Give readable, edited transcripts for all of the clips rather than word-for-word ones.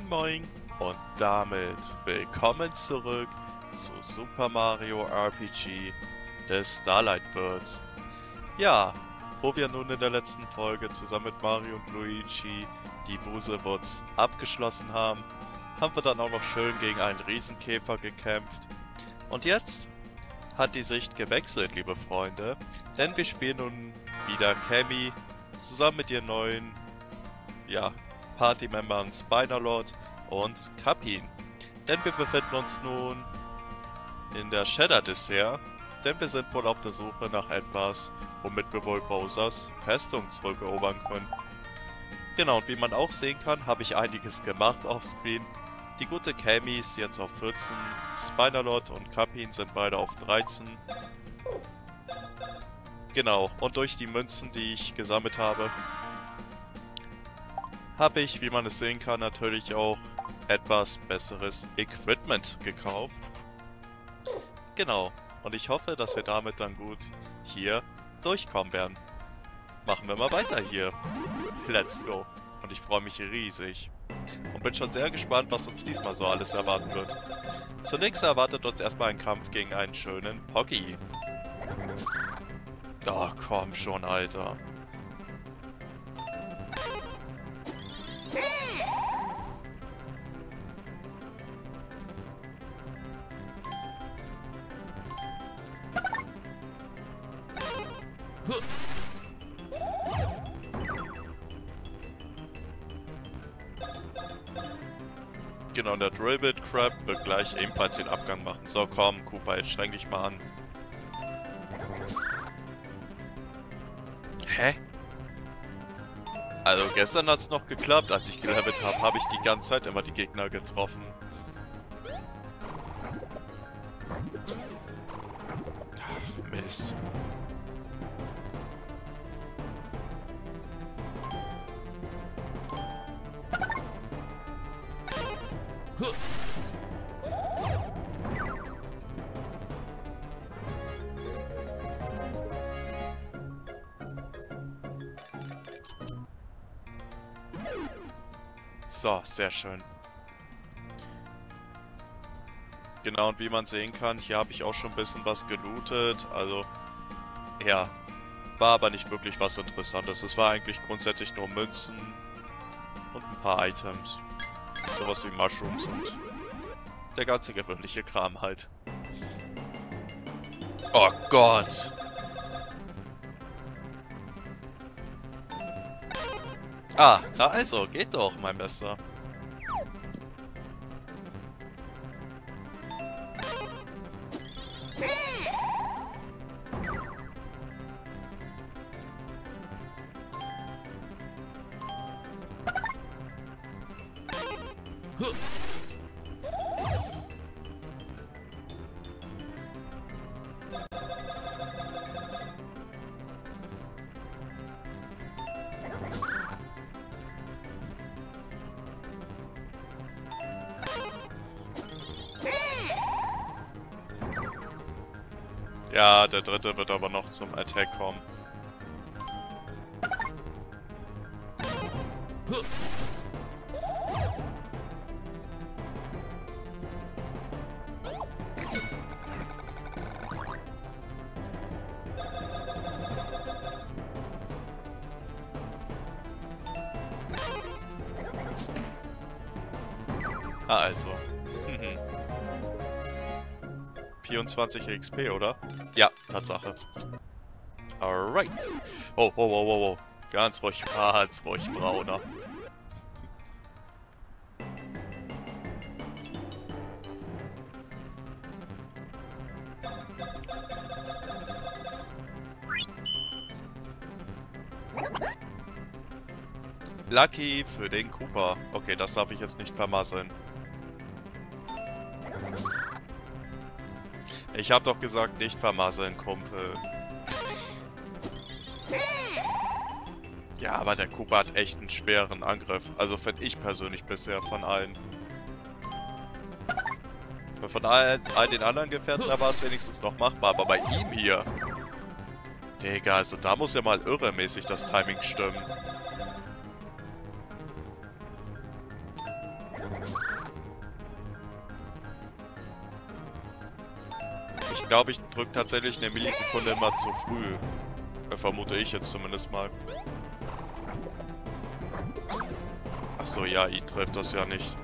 Moin und damit willkommen zurück zu Super Mario RPG des Starlight Birds. Ja, wo wir nun in der letzten Folge zusammen mit Mario und Luigi die Wuselwoods abgeschlossen haben, haben wir dann auch noch schön gegen einen Riesenkäfer gekämpft. Und jetzt hat die Sicht gewechselt, liebe Freunde, denn wir spielen nun wieder Cammy zusammen mit ihren neuen, Party-Membern Spinalord und Cappy. Denn wir befinden uns nun in der Shadow Dessert, denn wir sind wohl auf der Suche nach etwas, womit wir wohl Bowsers Festung zurückerobern können. Genau, und wie man auch sehen kann, habe ich einiges gemacht offscreen. Die gute Cammy ist jetzt auf 14, Spinalord und Cappy sind beide auf 13. Genau, und durch die Münzen, die ich gesammelt habe, habe ich, wie man es sehen kann, natürlich auch etwas besseres Equipment gekauft. Genau, und ich hoffe, dass wir damit dann gut hier durchkommen werden. Machen wir mal weiter hier. Let's go. Und ich freue mich riesig. Und bin schon sehr gespannt, was uns diesmal so alles erwarten wird. Zunächst erwartet uns erstmal ein Kampf gegen einen schönen Poggy. Oh, komm schon, Alter. Genau, und der Drillbit Crab wird gleich ebenfalls den Abgang machen. So, komm, Koopa, jetzt streng dich mal an. Hä? Also gestern hat's noch geklappt, als ich gelevelt habe, habe ich die ganze Zeit immer die Gegner getroffen. Ach, Mist. So, sehr schön. Genau, und wie man sehen kann, hier habe ich auch schon ein bisschen was gelootet. Also, ja, war aber nicht wirklich was Interessantes. Es war eigentlich grundsätzlich nur Münzen und ein paar Items. Sowas wie Mushrooms und der ganze gewöhnliche Kram halt. Oh Gott! Ah, na also, geht doch, mein Bester. Ja, der dritte wird aber noch zum Attack kommen. Ah, also. 24 XP, oder? Ja, Tatsache. Alright. Oh, oh, oh, oh, oh. Ganz ruhig, Brauner. Lucky für den Koopa. Okay, das darf ich jetzt nicht vermasseln. Ich hab doch gesagt, nicht vermasseln, Kumpel. Ja, aber der Koopa hat echt einen schweren Angriff. Also finde ich persönlich bisher von allen. Von all den anderen Gefährten, da war es wenigstens noch machbar. Aber bei ihm hier... Digga, also da muss ja mal irremäßig das Timing stimmen. Ich glaube, ich drücke tatsächlich eine Millisekunde immer zu früh. Vermute ich jetzt zumindest mal. Achso, ja, I trifft das ja nicht.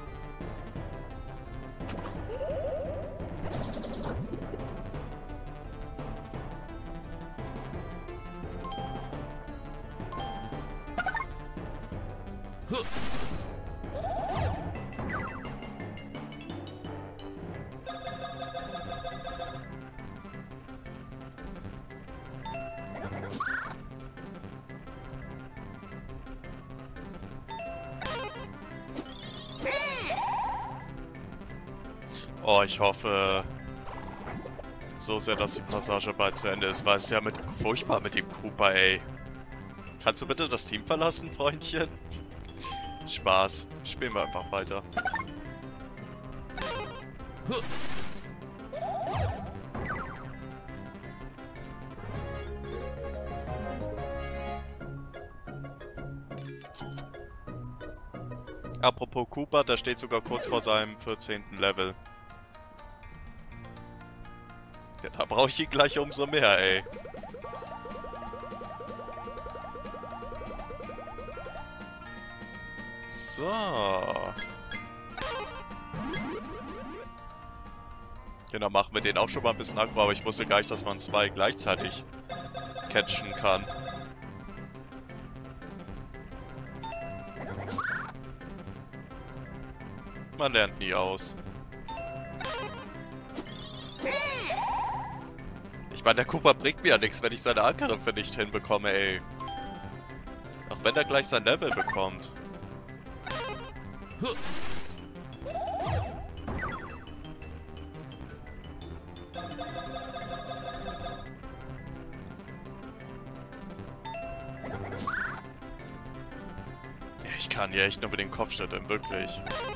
Oh, ich hoffe so sehr, dass die Passage bald zu Ende ist, weil es ja furchtbar mit dem Cooper, ey. Kannst du bitte das Team verlassen, Freundchen? Spaß. Spielen wir einfach weiter. Apropos Cooper, der steht sogar kurz vor seinem 14. Level. Ja, da brauche ich ihn gleich umso mehr, ey. So. Genau, machen wir den auch schon mal ein bisschen aggro, aber ich wusste gar nicht, dass man zwei gleichzeitig catchen kann. Man lernt nie aus. Ich meine, der Cooper bringt mir ja nichts, wenn ich seine Angriffe nicht hinbekomme, ey. Auch wenn er gleich sein Level bekommt. Ich kann ja echt nur mit dem Kopf schütteln, wirklich.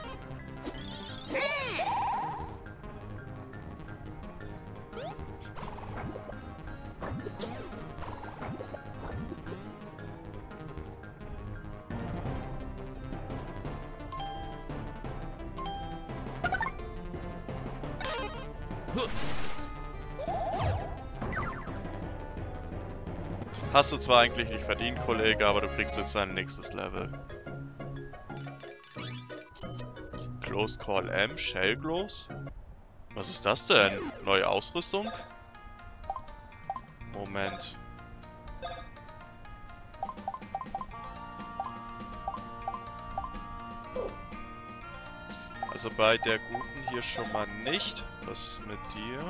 Hast du zwar eigentlich nicht verdient, Kollege, aber du kriegst jetzt dein nächstes Level. Close Call M, Shell Glows? Was ist das denn? Neue Ausrüstung? Moment. Also bei der guten hier schon mal nicht. Was mit dir?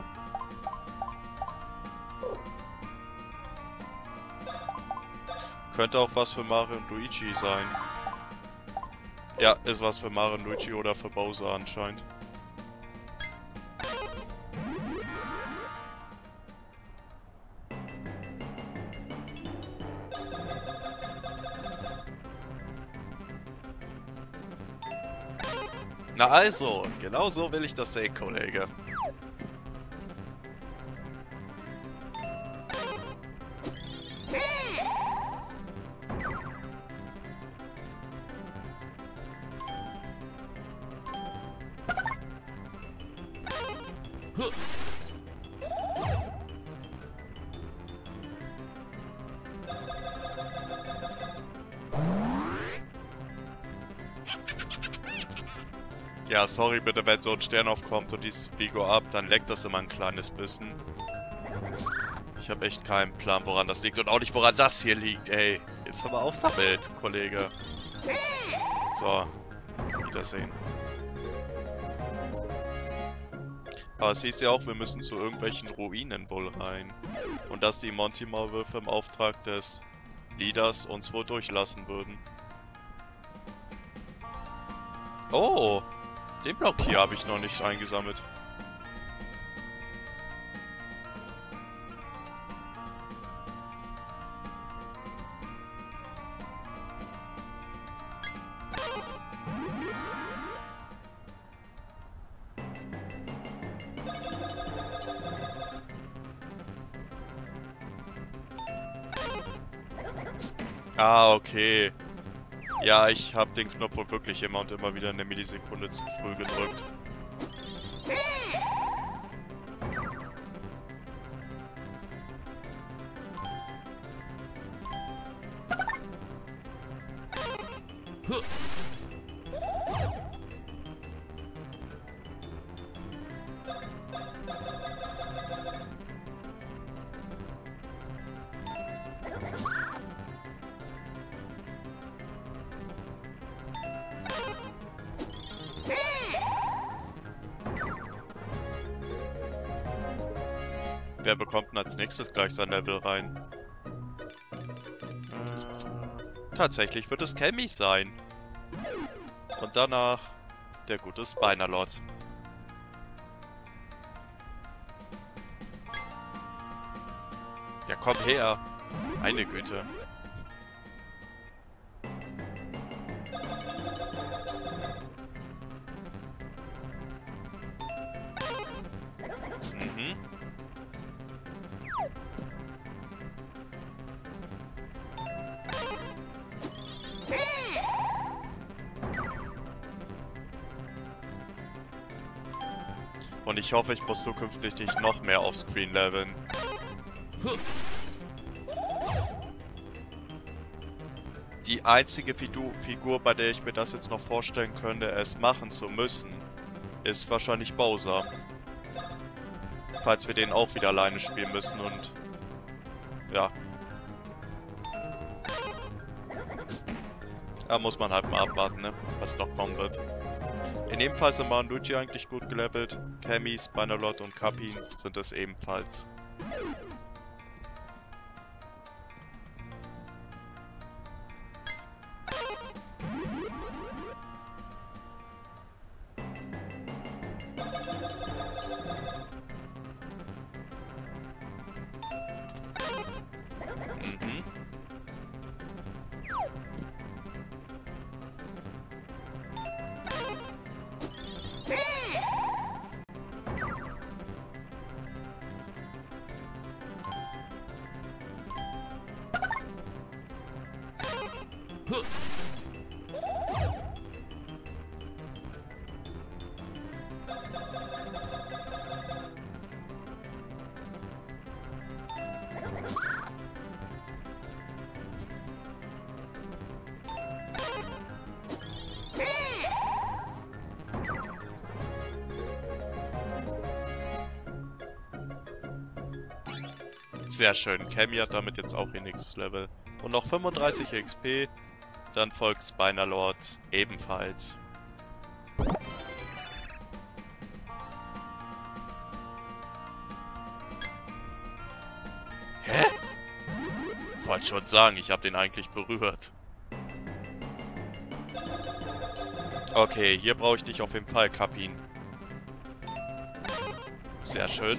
Könnte auch was für Mario und Luigi sein. Ja, ist was für Mario und Luigi oder für Bowser anscheinend. Na also, genau so will ich das sehen, Kollege. Ja, sorry bitte, wenn so ein Stern aufkommt und dies Vigo ab, dann leckt das immer ein kleines bisschen. Ich habe echt keinen Plan, woran das liegt und auch nicht, woran das hier liegt, ey. Jetzt hör mal auf damit, Kollege. So, Wiedersehen. Aber es hieß ja auch, wir müssen zu irgendwelchen Ruinen wohl rein. Und dass die Monty-Maulwürfe im Auftrag des Leaders uns wohl durchlassen würden. Oh! Den Block hier habe ich noch nicht eingesammelt. Ah, okay. Ja, ich habe den Knopf wohl wirklich immer und immer wieder eine Millisekunde zu früh gedrückt. Wer bekommt denn als nächstes gleich sein Level rein? Tatsächlich wird es Cammy sein. Und danach der gute Spinalot. Ja, komm her. Meine Güte. Mhm. Und ich hoffe, ich muss zukünftig dich noch mehr offscreen leveln. Die einzige Figur, bei der ich mir das jetzt noch vorstellen könnte, es machen zu müssen, ist wahrscheinlich Bowser. Falls wir den auch wieder alleine spielen müssen und... ja. Da muss man halt mal abwarten, ne? Was noch kommen wird. In dem Fall sind Luigi eigentlich gut gelevelt. Cammy, Spinalot und Cappy sind es ebenfalls. Mhm. Sehr schön. Cammy hat damit jetzt auch ihr nächstes Level. Und noch 35 XP. Dann folgt Spinalot ebenfalls. Hä? Ich wollte schon sagen, ich habe den eigentlich berührt. Okay, hier brauche ich dich auf jeden Fall, Cappy. Sehr schön.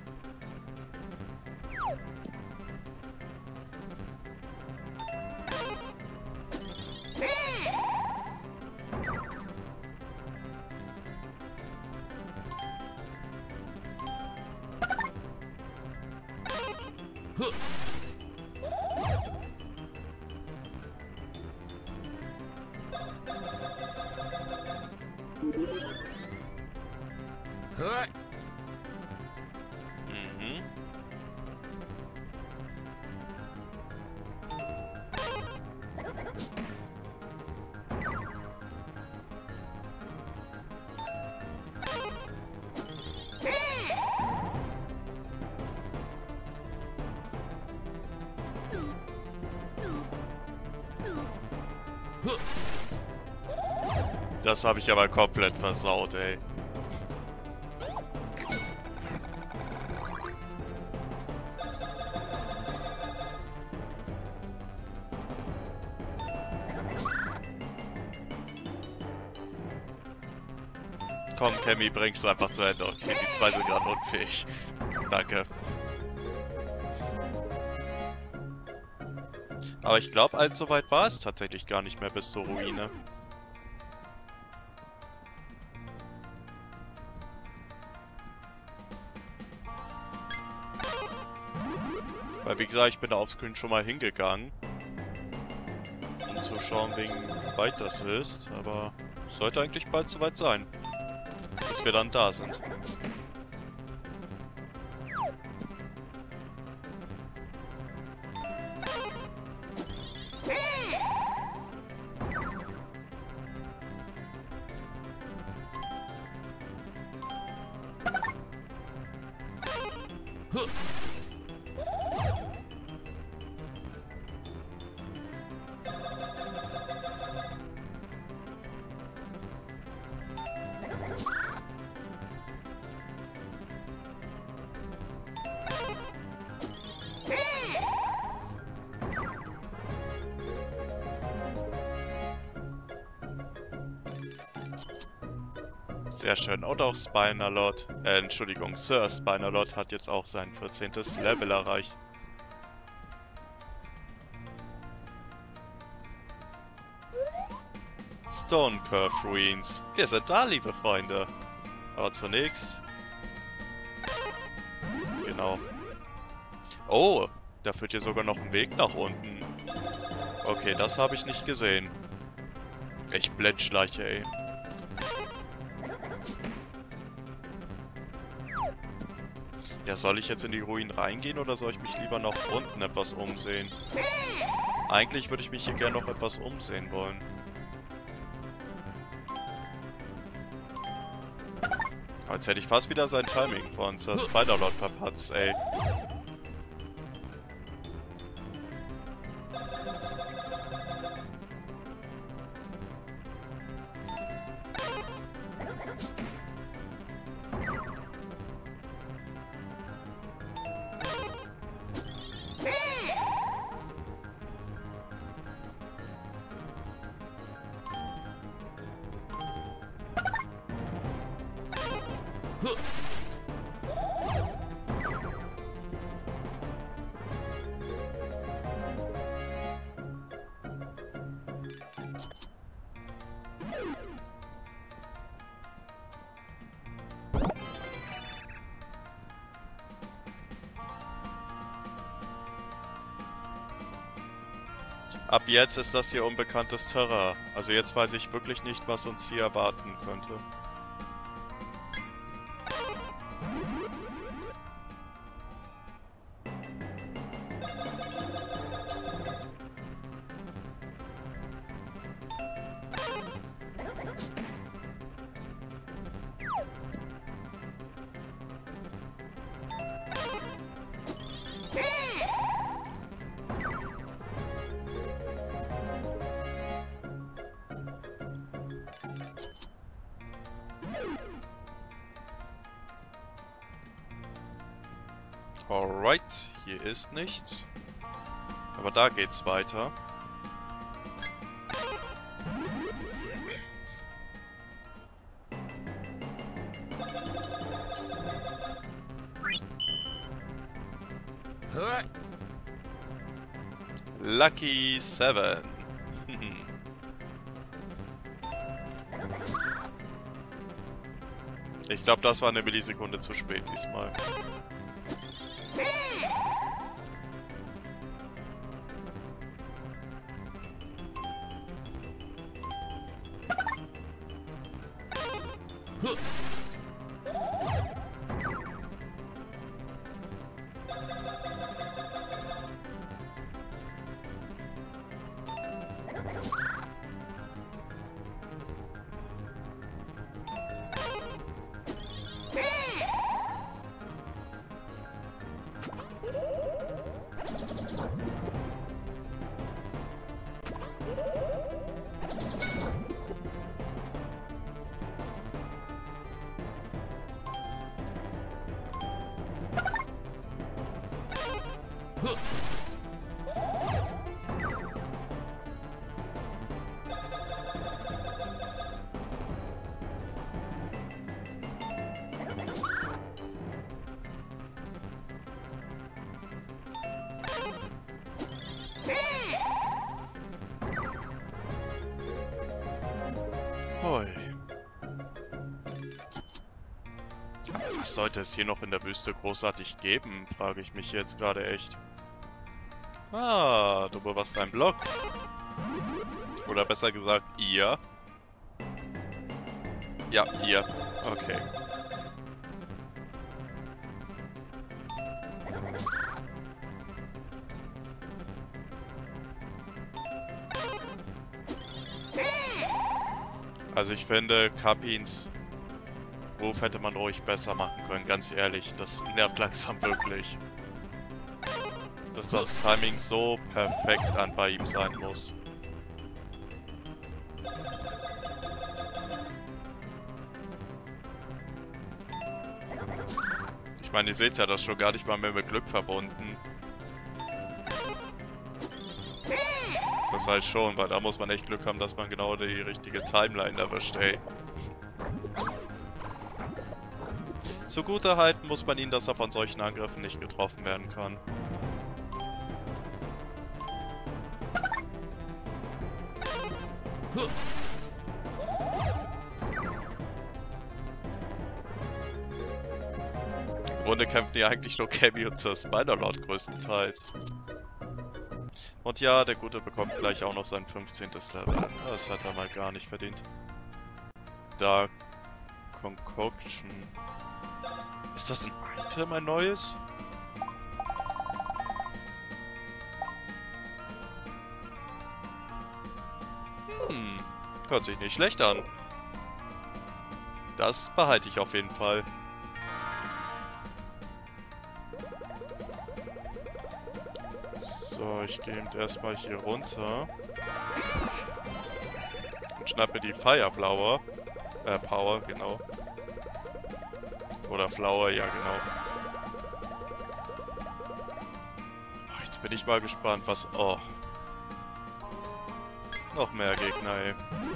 Mhm. Das habe ich aber komplett versaut, ey. Komm, Cammy, bring's einfach zu Ende. Okay, die zwei sind gerade unfähig. Danke. Aber ich glaube, allzu weit war es tatsächlich gar nicht mehr bis zur Ruine. Weil, wie gesagt, ich bin da offscreen schon mal hingegangen. Um zu schauen, wie weit das ist. Aber es sollte eigentlich bald soweit sein. Bis wir dann da sind. Sehr schön. Und auch Spinalord, Entschuldigung, Sir Spinalord hat jetzt auch sein 14. Level erreicht. Stone Curve Ruins. Wir sind da, liebe Freunde. Aber zunächst... Genau. Oh, da führt hier sogar noch ein Weg nach unten. Okay, das habe ich nicht gesehen. Echt Blendschleiche, ey. Ja, soll ich jetzt in die Ruinen reingehen oder soll ich mich lieber noch unten etwas umsehen? Eigentlich würde ich mich hier gerne noch etwas umsehen wollen. Jetzt hätte ich fast wieder sein Timing von Sir Spider-Lord verpatzt, ey. Ab jetzt ist das hier unbekanntes Terrain. Also jetzt weiß ich wirklich nicht, was uns hier erwarten könnte. Alright, hier ist nichts. Aber da geht's weiter. Lucky 7. Ich glaube, das war eine Millisekunde zu spät diesmal. Hoi. Aber was sollte es hier noch in der Wüste großartig geben, frage ich mich jetzt gerade echt. Ah, du bewachst einen Block. Oder besser gesagt, ihr. Ja, ihr. Okay. Also ich finde, Kapins Ruf hätte man ruhig besser machen können, ganz ehrlich. Das nervt langsam wirklich. Dass das Timing so perfekt an bei ihm sein muss. Ich meine, ihr seht ja, das ist schon gar nicht mal mehr mit Glück verbunden. Das heißt schon, weil da muss man echt Glück haben, dass man genau die richtige Timeline erwischt, ey. Zugutehalten muss man ihm, dass er von solchen Angriffen nicht getroffen werden kann. Im Grunde kämpfen ja eigentlich nur Cammy und Sir Spider-Lord größtenteils. Und ja, der Gute bekommt gleich auch noch sein 15. Level. Das hat er mal gar nicht verdient. Dark Concoction. Ist das ein Item, ein neues? Hört sich nicht schlecht an. Das behalte ich auf jeden Fall. So, ich gehe eben erstmal hier runter. Und schnapp mir die Fire Power, genau. Oder Flower, ja genau. Oh, jetzt bin ich mal gespannt, was... Oh. Noch mehr Gegner, ey.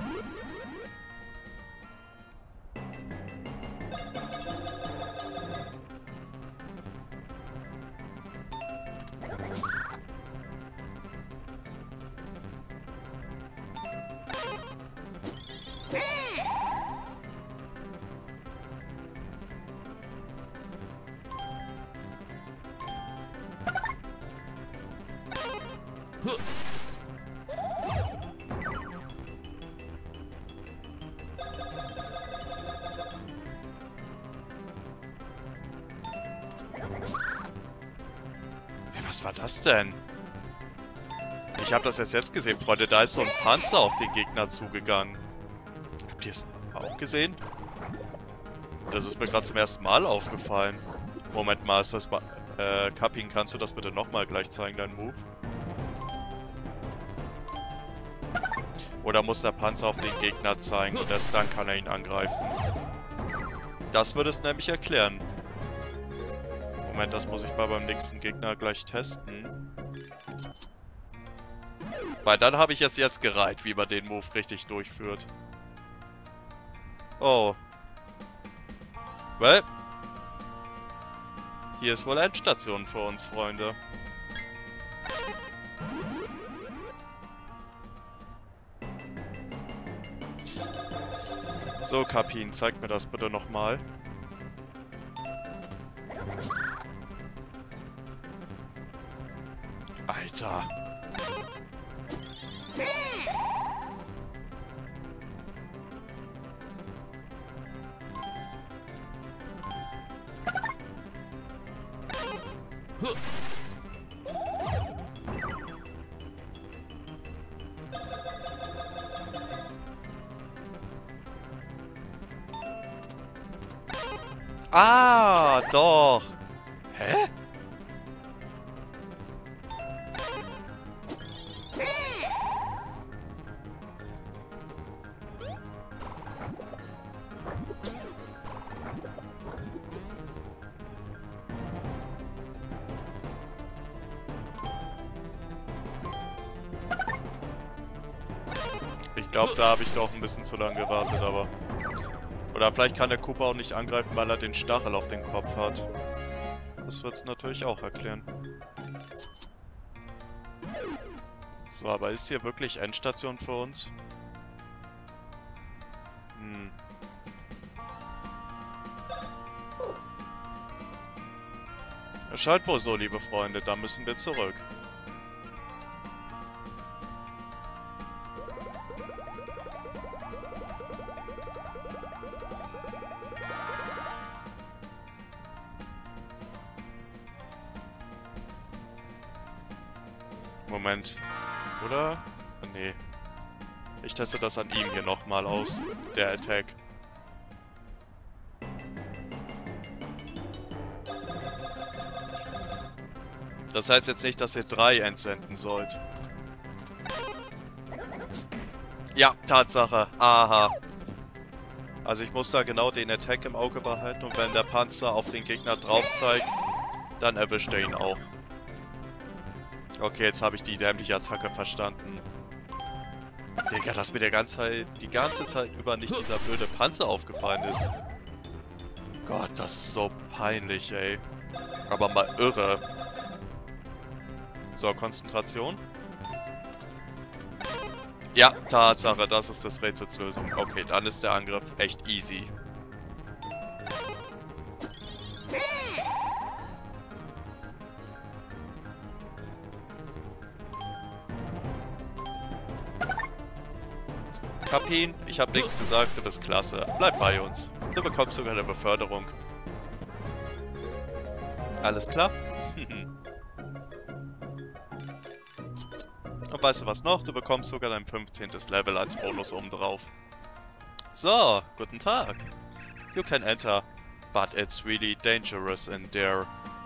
Was war das denn? Ich habe das jetzt gesehen, Freunde. Da ist so ein Panzer auf den Gegner zugegangen. Habt ihr es auch gesehen? Das ist mir gerade zum ersten Mal aufgefallen. Moment mal, ist das Kapin, kannst du das bitte nochmal gleich zeigen, dein Move? Oder muss der Panzer auf den Gegner zeigen und erst dann kann er ihn angreifen? Das würde es nämlich erklären. Moment, das muss ich mal beim nächsten Gegner gleich testen. Weil dann habe ich es jetzt gereiht, wie man den Move richtig durchführt. Oh. Well. Hier ist wohl Endstation für uns, Freunde. So, Kapin, zeig mir das bitte nochmal. Alter. Ah, doch. Hä? Ich glaube, da habe ich doch ein bisschen zu lange gewartet, aber... Oder vielleicht kann der Koopa auch nicht angreifen, weil er den Stachel auf den Kopf hat. Das wird es natürlich auch erklären. So, aber ist hier wirklich Endstation für uns? Es scheint wohl so, liebe Freunde, da müssen wir zurück. Moment. Oder? Nee. Ich teste das an ihm hier nochmal aus. Der Attack. Das heißt jetzt nicht, dass ihr 3 entsenden sollt. Ja, Tatsache. Aha. Also ich muss da genau den Attack im Auge behalten und wenn der Panzer auf den Gegner drauf zeigt, dann erwischt er ihn auch. Okay, jetzt habe ich die dämliche Attacke verstanden. Digga, dass mir die ganze Zeit über nicht dieser blöde Panzer aufgefallen ist. Gott, das ist so peinlich, ey. Aber mal irre. So, Konzentration. Ja, Tatsache, das ist das Rätsels Lösung. Okay, dann ist der Angriff echt easy. Kapin, ich hab nichts gesagt, du bist klasse. Bleib bei uns. Du bekommst sogar eine Beförderung. Alles klar? Und weißt du was noch? Du bekommst sogar dein 15. Level als Bonus obendrauf. So, guten Tag. You can enter, but it's really dangerous in there.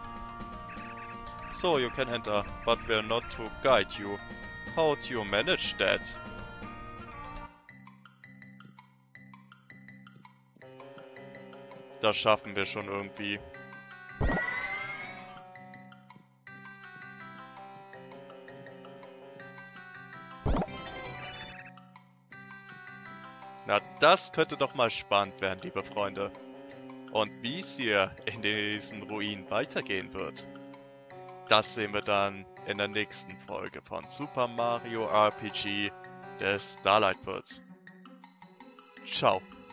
So, you can enter, but we're not to guide you. How do you manage that? Das schaffen wir schon irgendwie. Na, das könnte doch mal spannend werden, liebe Freunde. Und wie es hier in diesen Ruinen weitergehen wird, das sehen wir dann in der nächsten Folge von Super Mario RPG, der Starlight Birds. Ciao.